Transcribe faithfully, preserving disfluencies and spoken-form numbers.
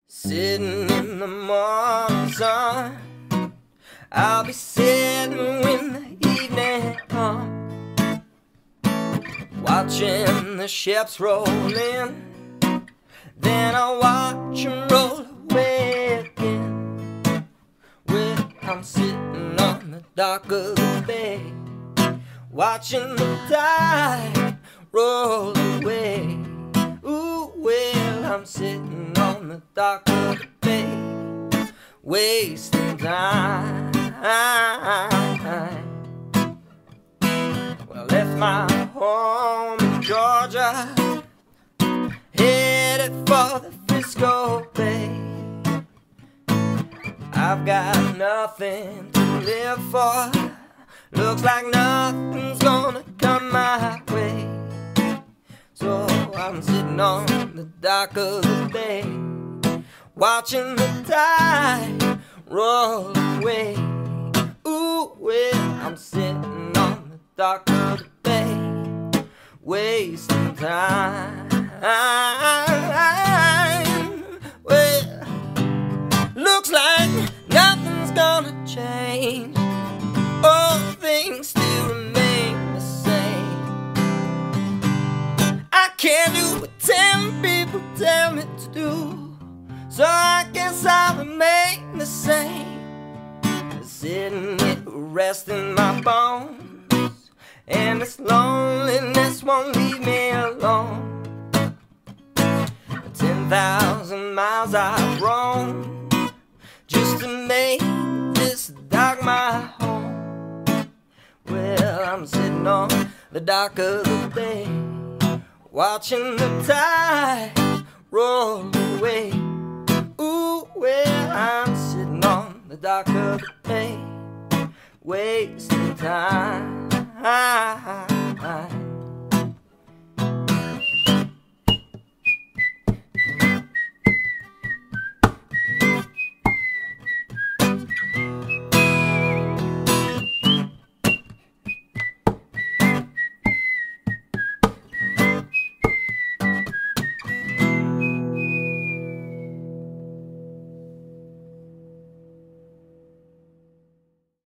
Sitting in the morning sun, I'll be sitting when the evening comes, watching the ships roll in. Then I'll watch them roll away again. Well, I'm sitting on the dock of the bay, watching the tide roll away. Ooh, well, I'm sitting on the dock of the bay, wasting time. Well, I left my home in Georgia, headed for the Frisco Bay. I've got nothing to live for, looks like nothing's gonna come my way. So I'm sitting on the dock of the bay, watching the tide roll away. Ooh, well, I'm sitting on the dock of the bay, wasting time. Well, looks like nothing's gonna change. All things still remain the same. I can't do what ten people tell me to do, so I guess I'll remain the same. Sitting here resting my bones, and this loneliness won't leave me alone. Ten thousand miles I've roamed just to make this dock my home. Well, I'm sitting on the dock of the bay, watching the tide roll away. Ooh, well, I'm sitting on the dock of the bay, wasting time.